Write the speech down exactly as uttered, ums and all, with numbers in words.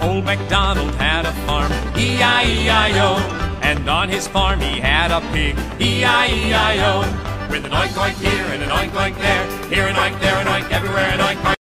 Old MacDonald had a farm, E I E I O. And on his farm he had a pig, E I E I O. With an oink oink here and an oink oink there, here an oink, there an oink, everywhere an oink oink.